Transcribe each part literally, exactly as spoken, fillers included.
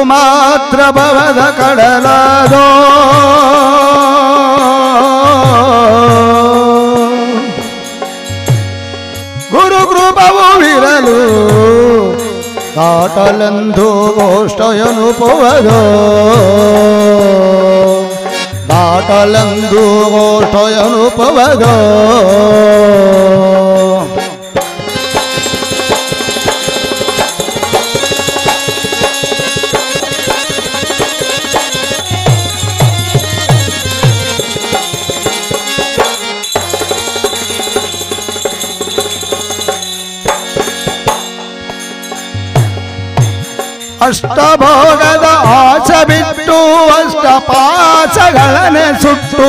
ಮಾತ್ರ ಭವದ ಕಡಲಾದೋ ಗುರು ಕೃಪವು ವಿರಲು ದಾಟಲೆಂದು ಗೋಷ್ಠಯನು ಪೋವದೋ ದಾಟಲೆಂದು ಗೋಷ್ಠಯನು ಪೋವದೋ ಅಷ್ಟಭೋಗದ ಆಸೆ ಬಿಟ್ಟು ಅಷ್ಟಪಾಸಗಳನೆ ಸುಟ್ಟು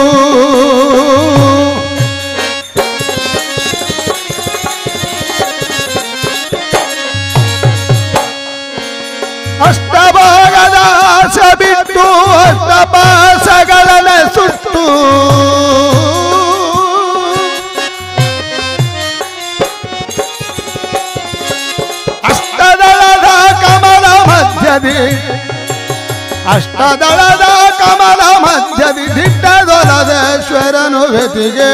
ಅಷ್ಟಭೋಗದ ಆಸೆ ಬಿಟ್ಟು ಅಷ್ಟಪಾಸಗಳನೆ ಸುಟ್ಟು ಅಷ್ಟದಳದ ಕಮಲ ಮಧ್ಯದಿ ದಿಟ್ಟದೊಲದೇಶ್ವರನು ವ್ಯತಿಗೆ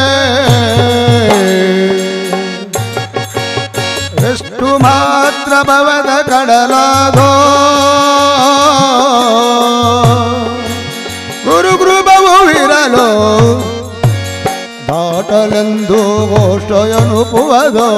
ಎಷ್ಟು ಮಾತ್ರ ಭವದ ಕಡಲಾದೋ ಗುರು ಕೃಪವು ವಿರಲು ದಾಟಲೆಂದು ಗೋಷ್ಠಯನು ಪುವದೋ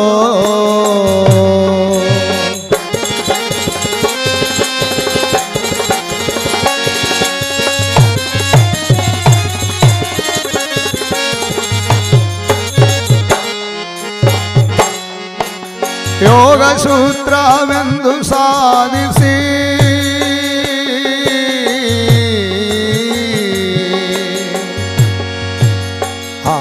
ಯೋಗ ಸೂತ್ರವೆಂದು ಸಾಧಿಸಿ ಆ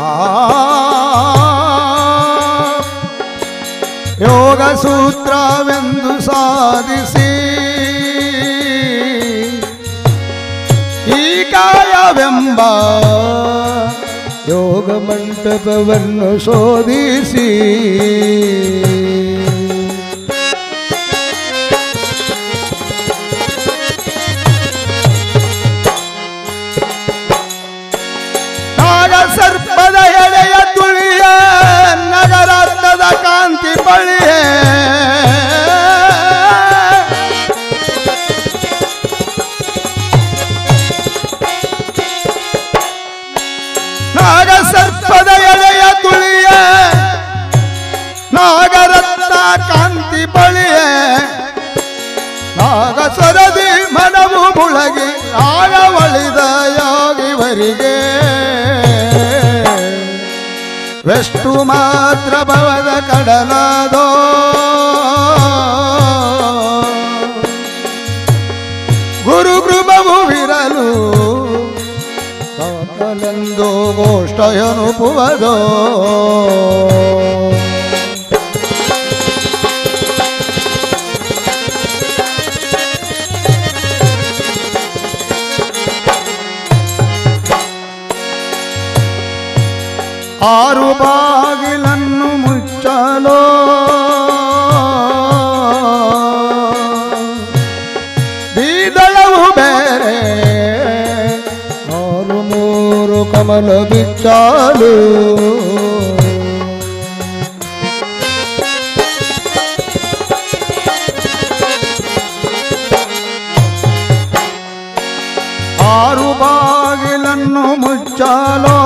ಯೋಗ ಸೂತ್ರವೆಂದು ಸಾಧಿಸಿ ಈ ಕಾಯವೆಂಬ ಯೋಗ ಮಂಟಪವನ್ನು ಶೋಧಿಸಿ ಸರ್ಪದ ಎಳೆಯ ತುಳಿಯ ನಗರಾತ್ಮದ ಕಾಂತಿ ಬಳಿಯೇ ನಾಗ ಸರ್ಪದ ಎಳೆಯ ತುಳಿಯ ನಾಗರತ್ನ ಕಾಂತಿ ಬಳಿಯೇ ನಾಗ ಸರದಿ ಮನವು ಮುಳಗಿ ನಾಗ ಒಳಿದ ಯೋಗಿವರಿಗೆ ಎಷ್ಟು ಮಾತ್ರ ಭವದ ಕಡಲಾದೋ ಗುರು ಕೃಪವು ವಿರಲು ದಾಟಲೆಂದು ಗೋಷ್ಠಯನು ಪುವದೋ ಆರು ಬಾಗಿಲನ್ನು ಮುಚ್ಚಲೋ ಬೀದಳವು ಬೇರೆ ಆರು ಮೂರು ಕಮಲ ಬಿಚ್ಚಾಲು ಆರು ಬಾಗಿಲನ್ನು ಮುಚ್ಚಲೋ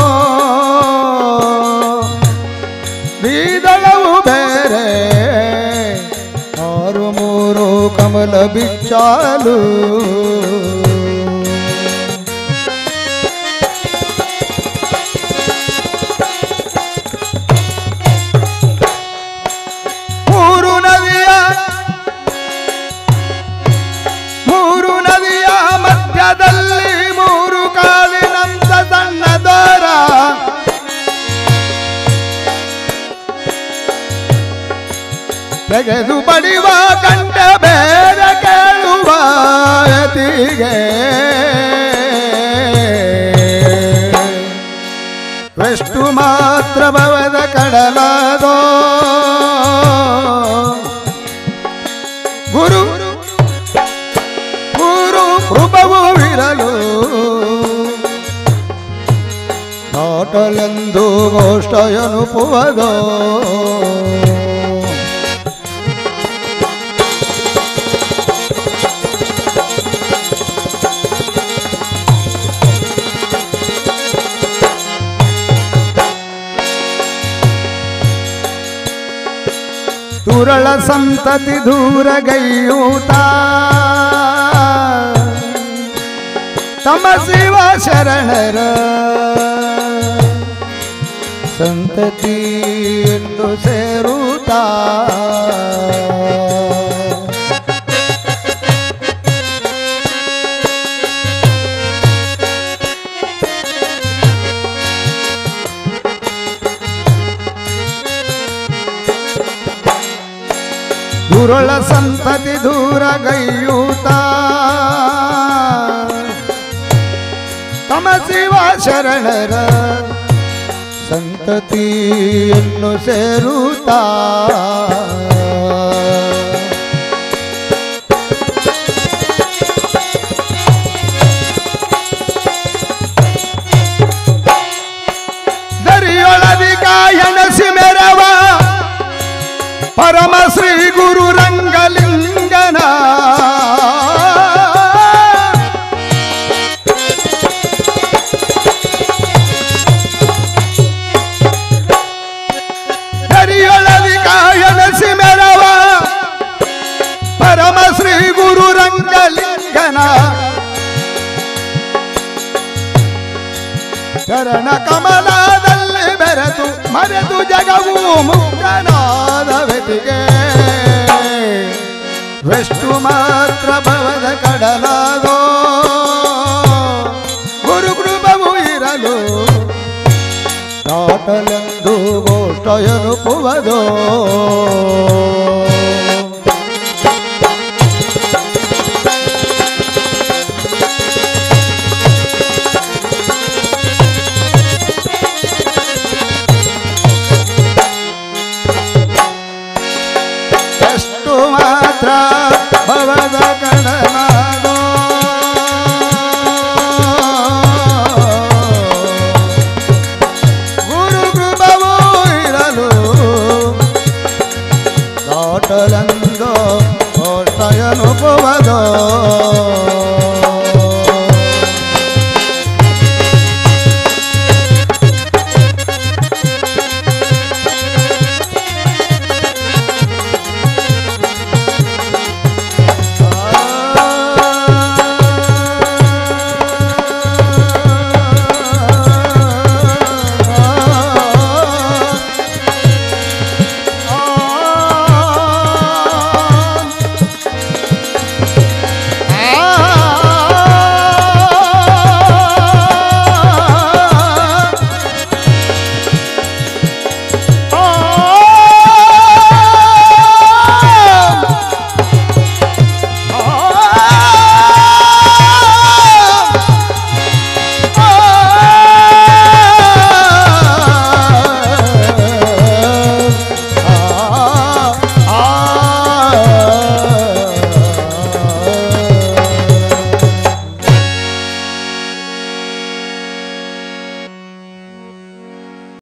ಬೀದಳವು ಬೇರೆ ಆರು ಮೂರು ಕಮಲ ಬಿಚ್ಚಾಲು ಮೂರು ನದಿಯ ಮೂರು ನದಿಯ ಮಧ್ಯದಲ್ಲಿ ಮೂರು ಕಾಲಿನಂತ ಸಣ್ಣ ದಾರ ತೆಗೆದು ಬಡಿವ ಕಂಠ ಬೇಡ ಕೇಳುವ ಯತಿಗೆ ಎಷ್ಟು ಮಾತ್ರ ಭವದ ಕಡಲಾದೋ ಕೃಪವು ಇರಲು ನಾಟಲೆಂದು ಗೋಷ್ಠಯನುಪುವದೋ ತುರಳ ಸಂತತಿ ದೂರಗೈಯೂತ ತಮ ಶಿವ ಶರಣರ ಸಂತತಿಯನ್ನು ಸೇರುತ್ತಾ ದುರುಳ ಸಂತತಿ ದೂರಗೈಯೂತ ತಮ ಶಿವ ಶರಣರ ಸಂತತಿಯನ್ನು ಸೇರುತ್ತಾ ದರಿಯೊಳವಿಗಾಯನಸಿ ಮೆರವ ಪರಮ ಶ್ರೀ ಗುರು ರಂಗಲಿಂಗನ ಹರಿಯೊಳವಿಗಾಯನಸಿ ಮೆರವ ಪರಮ ಶ್ರೀ ಗುರು ರಂಗಲಿಂಗನ ಚರಣ ಕಮಲದಲ್ಲಿ ಬೆರೆತು ಮರೆತು ಜಗವು ಮುಕ್ತನಾದ ವ್ಯಕ್ತಿಗೆ ಎಷ್ಟು ಮಾತ್ರ ಭವದ ಕಡಲಾದೋ ಗುರು ಕೃಪವು ಇರಲು ನಾಟಲೆಂದು ಗೋಷ್ಠಯನುಪುವದೋ